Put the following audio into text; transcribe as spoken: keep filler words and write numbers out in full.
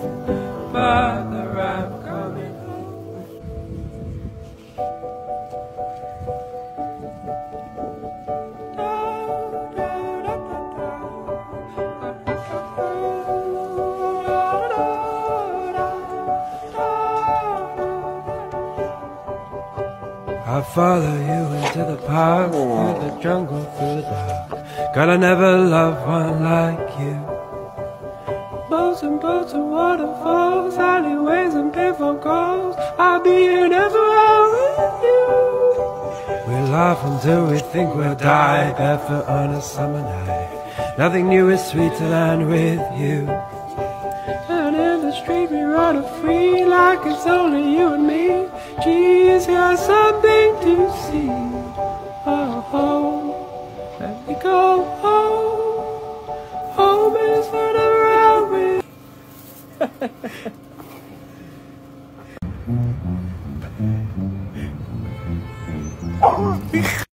Father, I'm coming home. I'll follow you into the park, through the jungle, through the dark. God, I never loved one like you. Boats and boats and waterfalls, alleyways and payphone calls. I'll be here never with you. We laugh until we think we'll die, barefoot on a summer night. Nothing new is sweeter than with you. And in the street we run free, like it's only you and me. Geez, got something to see. Oh, home, let me go home. Home is forever out with.